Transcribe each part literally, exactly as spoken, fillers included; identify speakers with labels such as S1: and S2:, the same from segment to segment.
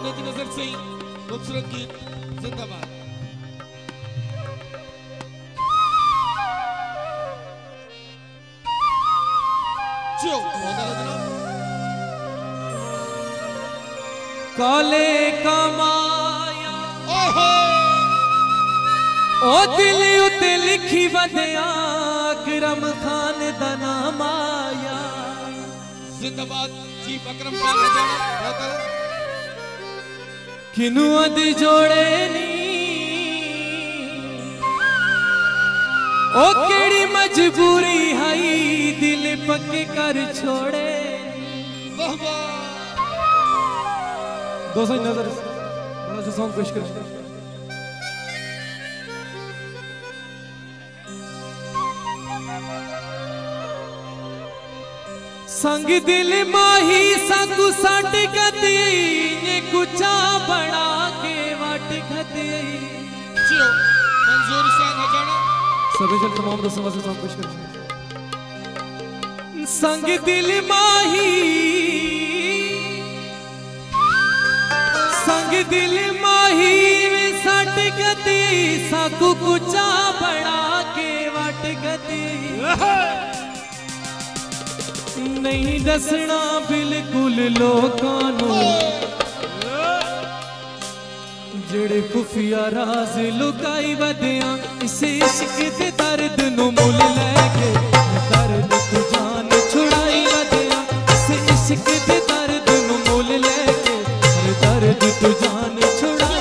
S1: सुन्नत नजर से ही खूबसूरत गीत जिंदाबाद। जो
S2: काले कमाया ओ दिल उते लिखी वधिया अकरम खान दा नाम आया।
S1: जिंदाबाद चीफ अकरम खान हजारा
S2: किनू अद जोड़े नी ओ केड़ी मजबूरी हई दिल पक्के कर छोड़े।
S1: वाह वाह
S2: दोस्तों नजर बड़ा सा सॉन्ग पेश करें। संग दिल माही संगु सट गती ये कुचा बना के वट खती।
S1: जो मंजूर हुसैन हजारा
S2: सभी जन तमाम दोस्तों से सॉन्ग पेश करें। संग दिल माही संग दिल माही में सट गती साकू कुचा बना के वट गती। नहीं दसना बिल्कुल लोकां नूं जेड़े खुफिया राज लुकाई वधिया इस इश्क दे दर्द नूं मुल लैके दर्द तू जान छुड़ाई वधिया इस इश्क दे दर्द नूं मुल लैके दर्द तू जान छुड़ाई।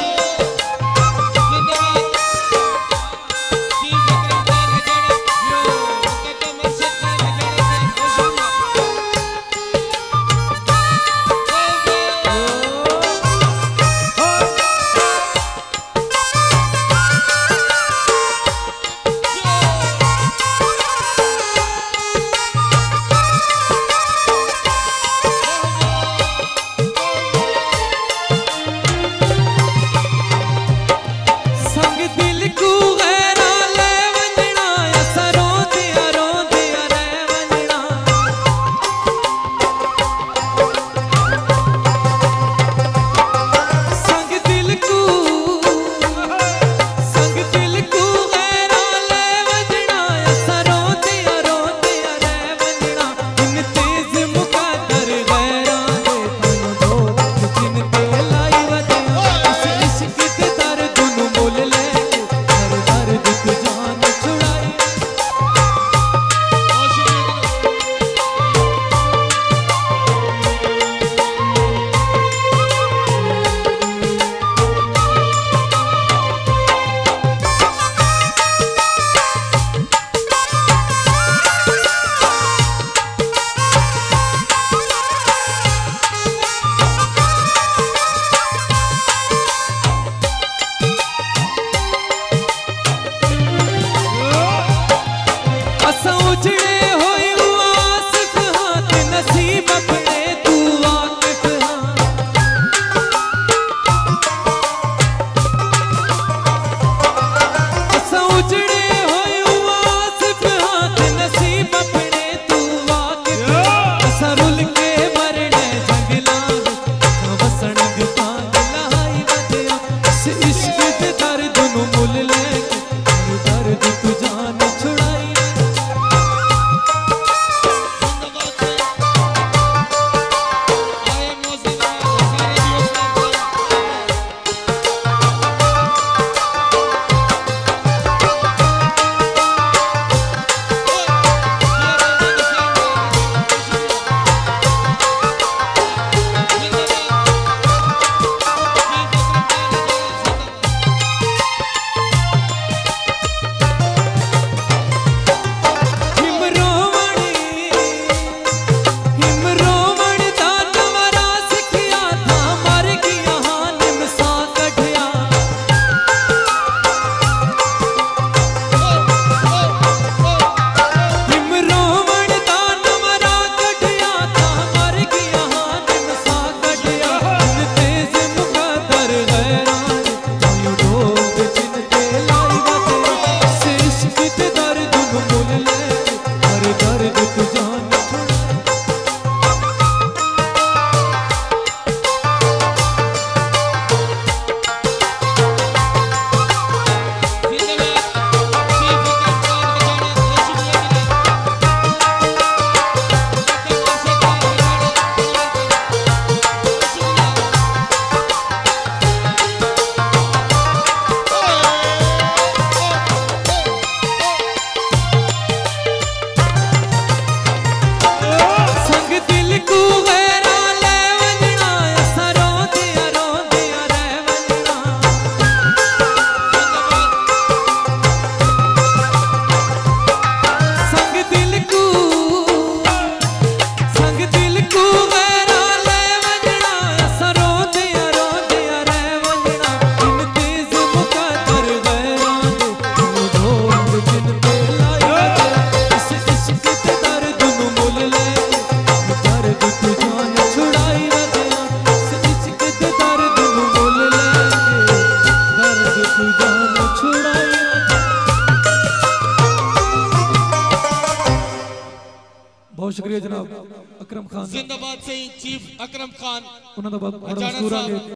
S2: बहुत शुक्रिया जनाब अकरम खान
S1: जिंदाबाद से चीफ अकरम खान
S2: उन्होंने बहुत बड़ा
S1: अचानक
S2: मशहूर
S1: साहब।
S2: है